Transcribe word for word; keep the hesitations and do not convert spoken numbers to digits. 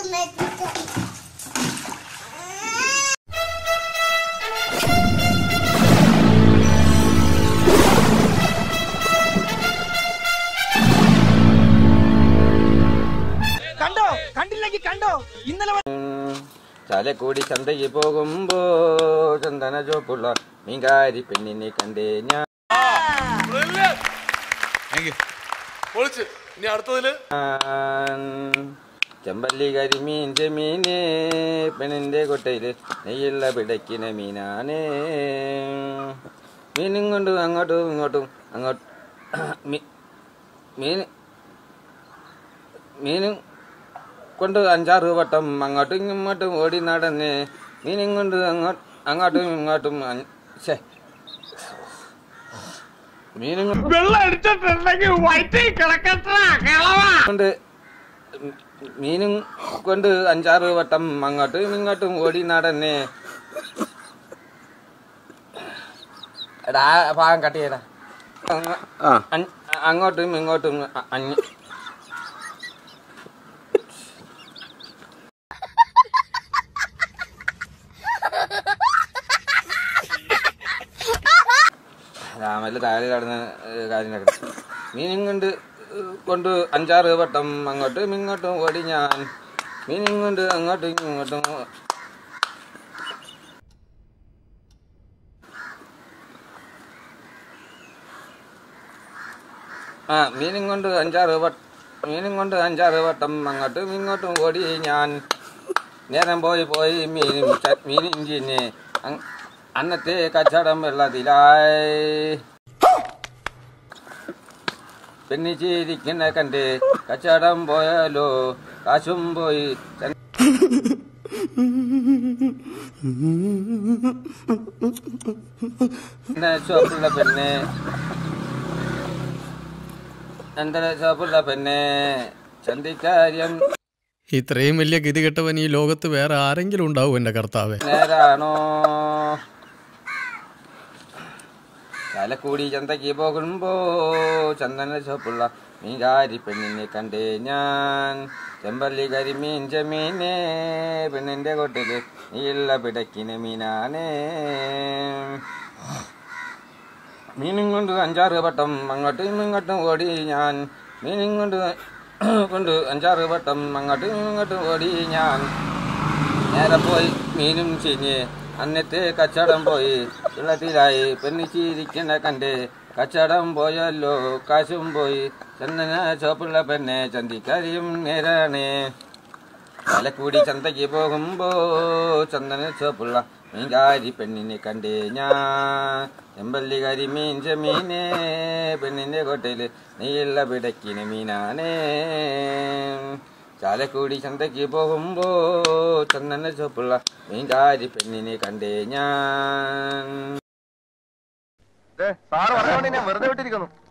കണ്ടോ കണ്ടില്ലെങ്കിൽ കണ്ടോ ഇന്നലെ ചാലക്കുടി ചന്തയ്ക്ക് പോകുമ്പോ ചന്ദന ചോപ്പുള്ള മീൻകാരി പെണ്ണിനെ കണ്ടേ ഞാൻ. ചെമ്പല്ലി കരിമീൻ ചെമീനെ പെണ്ണിന്റെ കൊട്ടയില് നെയ്യുള്ള പിടയ്ക്കുന്ന മീനാണ്. മീനും കൊണ്ട് അങ്ങോട്ടും ഇങ്ങോട്ടും അങ്ങോട്ട് മീൻ മീനും കൊണ്ട് അഞ്ചാറ് വട്ടം അങ്ങോട്ടും ഇങ്ങോട്ടും ഓടി നടന്ന് മീനും കൊണ്ട് അങ്ങോട്ട് അങ്ങോട്ടും ഇങ്ങോട്ടും മീനും കൊണ്ട് മീനും കൊണ്ട് അഞ്ചാറ് വട്ടം അങ്ങോട്ടും ഇങ്ങോട്ടും ഓടി നടന്ന്. എടാ ഭാഗം കട്ട് ചെയ്യടാ. അങ്ങോട്ടും ഇങ്ങോട്ടും രാമല്ല താഴെ കടന്ന കാര്യം നടക്കണം. മീനും കൊണ്ട് കൊണ്ട് അഞ്ചാറ് വട്ടം അങ്ങോട്ടും ഇങ്ങോട്ടും ഓടി ഞാൻ. മീനും കൊണ്ട് അങ്ങോട്ടും ഇങ്ങോട്ടും ആ മീനും കൊണ്ട് അഞ്ചാറ് വട്ടം മീനും കൊണ്ട് അഞ്ചാറ് വട്ടം അങ്ങോട്ടും ഇങ്ങോട്ടും ഓടി ഞാൻ. നേരം പോയി പോയി മീനും മീനും ചിന്നെ അന്നത്തെ കച്ചവടം വെള്ളത്തിലായി. പെണ്ണിച്ചിരിക്കുന്ന കണ്ട് കച്ചവടം പോയാലോ കാശും പോയി. ഷോപ്പുള്ള പെണ്ണ് എന്റെ ഷോപ്പുള്ള പെണ്ണ് ചന്തിക്കാര്യം. ഇത്രയും വലിയ ഗതികെട്ടവൻ ഈ ലോകത്ത് വേറെ ആരെങ്കിലും ഉണ്ടാവും എന്റെ കർത്താവേ? നേരാണോ? ചാലക്കുടി ചന്തയ്ക്ക് പോകുമ്പോ ചന്ദന ചോപ്പുള്ള മീൻകാരി പെണ്ണിനെ കണ്ടേ ഞാൻ. ചെമ്പല്ലി കരിമീൻ ചെമീനെ പെണ്ണിന്റെ കൊട്ടില് നീയുള്ള പിടക്കിന് മീനാണ്. മീനും കൊണ്ട് അഞ്ചാറ് വട്ടം അങ്ങോട്ടും ഇങ്ങോട്ടും ഓടി ഞാൻ. മീനും കൊണ്ട് കൊണ്ട് അഞ്ചാറ് വട്ടം അങ്ങോട്ടും ഇങ്ങോട്ടും ഓടി ഞാൻ. നേരെ പോയി മീനും ചീഞ്ഞ് അന്നത്തെ കച്ചവടം പോയി വെള്ളത്തിലായി. പെണ്ണിച്ചിരിക്കുന്ന കണ്ട് കച്ചവടം പോയല്ലോ കാശും പോയി. ചന്ദന ചോപ്പുള്ള പെണ്ണെ ചന്തിക്കാരിയും നേരാണ്. ചാലക്കുടി ചന്തയ്ക്ക് പോകുമ്പോ ചന്ദന ചോപ്പുള്ള മീൻകാരി പെണ്ണിനെ കണ്ടേ ഞാൻ. ചെമ്പല്ലി കരിമീൻ ചെമീനെ പെണ്ണിന്റെ കൊട്ടയില് നെയ്യുള്ള പിടക്കിന് മീനാണ്. ചാലക്കുടി ചന്തയ്ക്ക് പോകുമ്പോ ചന്ദന ചോപ്പുള്ള മീൻകാരി പെണ്ണിനെ കണ്ടേ ഞാൻ. സാറ് പറഞ്ഞോണ്ട് വെറുതെ വിട്ടിരിക്കുന്നു.